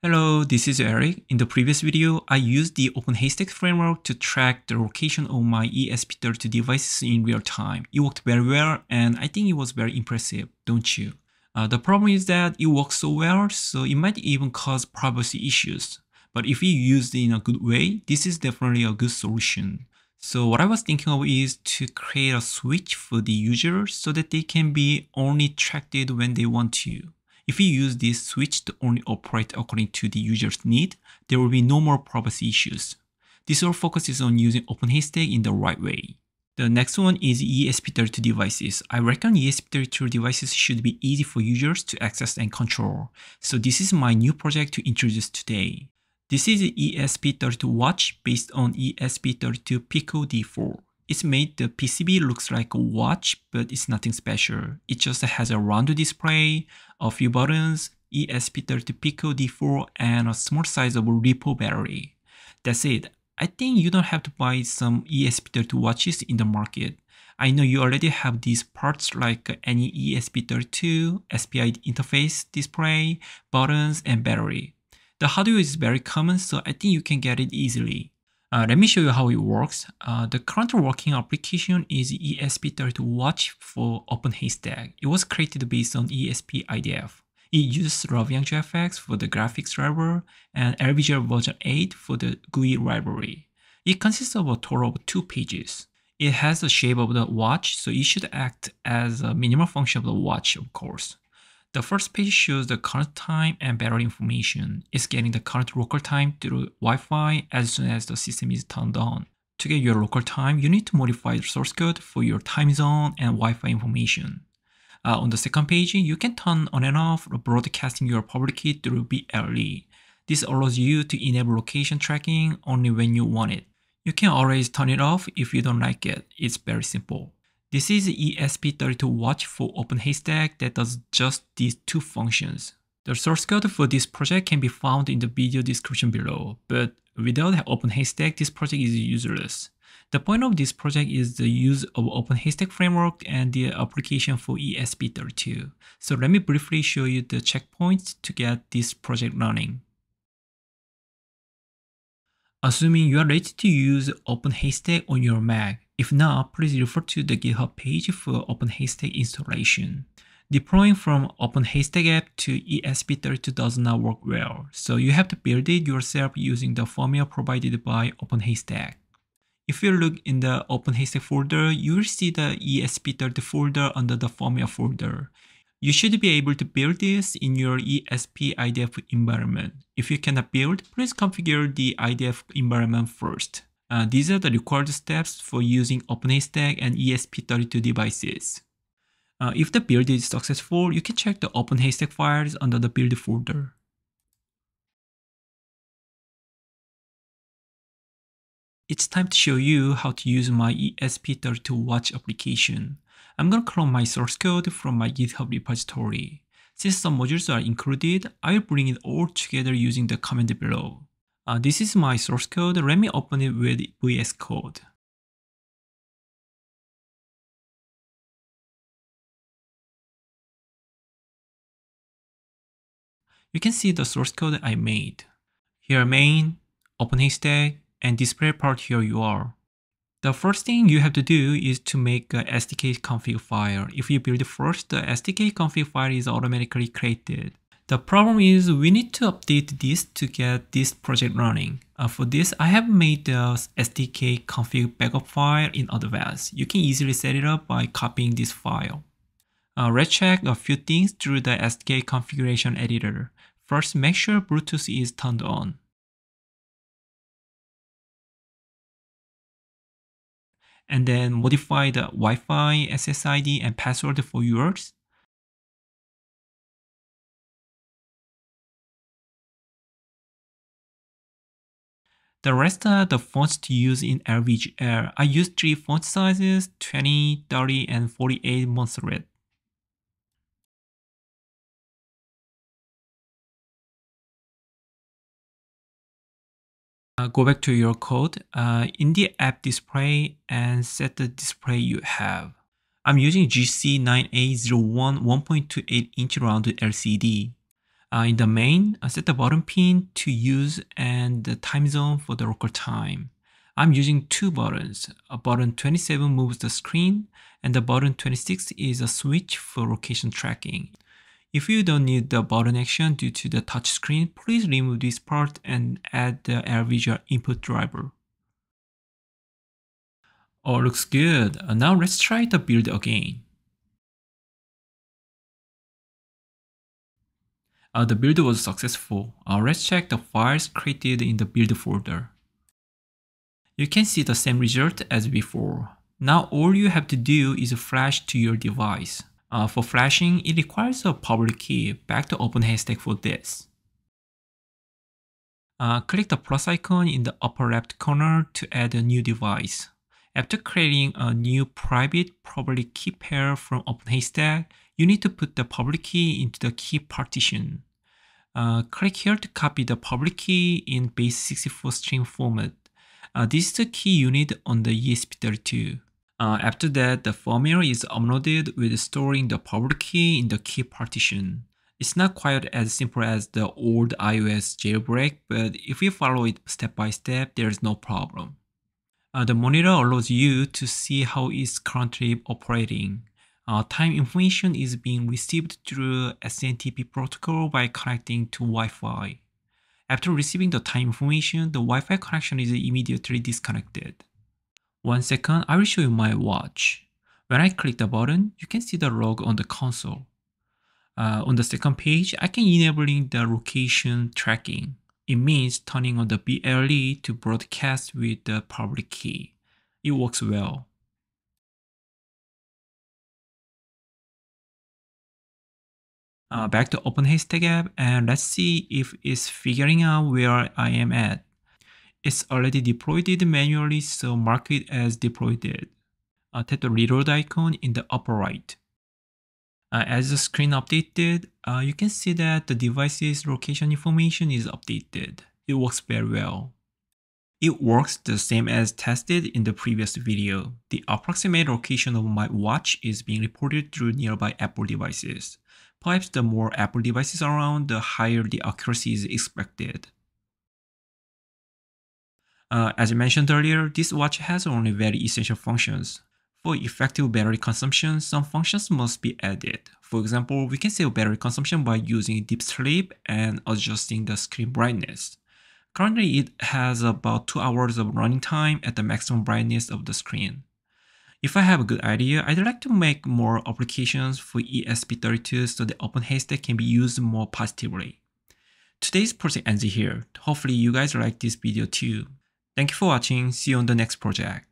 Hello, this is Eric. In the previous video, I used the OpenHaystack framework to track the location of my ESP32 devices in real time. It worked very well, and I think it was very impressive, don't you? The problem is that it works so well, so it might even cause privacy issues. But if you use it in a good way, this is definitely a good solution. So what I was thinking of is to create a switch for the user so that they can be only tracked when they want to. If you use this switch to only operate according to the user's need, there will be no more privacy issues. This all focuses on using OpenHaystack in the right way. The next one is ESP32 devices. I reckon ESP32 devices should be easy for users to access and control. So this is my new project to introduce today. This is ESP32-Watch based on ESP32 Pico D4. It's made the PCB looks like a watch, but it's nothing special. It just has a round display, a few buttons, ESP32 Pico D4, and a small size of a repo battery. That's it. I think you don't have to buy some ESP32 watches in the market. I know you already have these parts like any ESP32, SPI interface, display, buttons, and battery. The hardware is very common, so I think you can get it easily. Let me show you how it works. The current working application is ESP32-Watch for OpenHaystack. It was created based on ESP IDF. It uses RavianGFX for the graphics driver and LVGL version 8 for the GUI library. It consists of a total of 2 pages. It has the shape of the watch, so it should act as a minimal function of the watch, of course. The first page shows the current time and battery information. It's getting the current local time through Wi-Fi as soon as the system is turned on. To get your local time, you need to modify the source code for your time zone and Wi-Fi information. On the second page, you can turn on and off broadcasting your public key through BLE. This allows you to enable location tracking only when you want it. You can always turn it off if you don't like it. It's very simple. This is ESP32-Watch for OpenHaystack that does just these 2 functions. The source code for this project can be found in the video description below, but without OpenHaystack, this project is useless. The point of this project is the use of OpenHaystack framework and the application for ESP32. So let me briefly show you the checkpoints to get this project running. Assuming you are ready to use OpenHaystack on your Mac. If not, please refer to the Github page for OpenHaystack installation. Deploying from OpenHaystack app to ESP32 does not work well, so you have to build it yourself using the formula provided by OpenHaystack. If you look in the OpenHaystack folder, you will see the ESP32 folder under the formula folder. You should be able to build this in your ESP IDF environment. If you cannot build, please configure the IDF environment first. These are the required steps for using OpenHaystack and ESP32 devices. If the build is successful, you can check the OpenHaystack files under the build folder. It's time to show you how to use my ESP32-Watch application. I'm going to clone my source code from my GitHub repository. Since some modules are included, I will bring it all together using the command below. This is my source code. Let me open it with VS Code. You can see the source code I made. Here main, OpenHaystack, and display part here you are. The first thing you have to do is to make a SDK config file. If you build it first, the SDK config file is automatically created. The problem is we need to update this to get this project running. For this, I have made the SDK config backup file in advance. You can easily set it up by copying this file. Let's check a few things through the SDK configuration editor. First, make sure Bluetooth is turned on. And then modify the Wi-Fi, SSID, and password for yours. The rest are the fonts to use in LVGL. I used 3 font sizes, 20, 30, and 48 Montserrat. Go back to your code in the app display and set the display you have. I'm using GC9801 1.28 inch rounded LCD. In the main, set the button pin to use and the time zone for the local time. I'm using two buttons. Button 27 moves the screen, and the button 26 is a switch for location tracking. If you don't need the button action due to the touchscreen, please remove this part and add the AirVisual input driver. Oh, looks good. Now let's try the build again. The build was successful. Let's check the files created in the build folder. You can see the same result as before. Now all you have to do is flash to your device. For flashing, it requires a public key. Back to OpenHaystack for this. Click the plus icon in the upper left corner to add a new device. After creating a new private public key pair from OpenHaystack, you need to put the public key into the key partition. Click here to copy the public key in base64 string format. This is the key you need on the ESP32. After that, the firmware is uploaded with storing the public key in the key partition. It's not quite as simple as the old iOS jailbreak, but if you follow it step by step, there's no problem. The monitor allows you to see how it's currently operating. Time information is being received through SNTP protocol by connecting to Wi-Fi. After receiving the time information, the Wi-Fi connection is immediately disconnected. 1 second, I will show you my watch. When I click the button, you can see the log on the console. On the second page, I can enabling the location tracking. It means turning on the BLE to broadcast with the public key. It works well. Back to OpenHaystack app, and let's see if it's figuring out where I am at. It's already deployed it manually, so mark it as deployed. Tap the reload icon in the upper right. As the screen updated, you can see that the device's location information is updated. It works very well. It works the same as tested in the previous video. The approximate location of my watch is being reported through nearby Apple devices. Perhaps the more Apple devices around, the higher the accuracy is expected. As I mentioned earlier, this watch has only very essential functions. For effective battery consumption, some functions must be added. For example, we can save battery consumption by using deep sleep and adjusting the screen brightness. Currently, it has about 2 hours of running time at the maximum brightness of the screen. If I have a good idea, I'd like to make more applications for ESP32 so that OpenHaystack can be used more positively. Today's project ends here. Hopefully you guys like this video too. Thank you for watching. See you on the next project.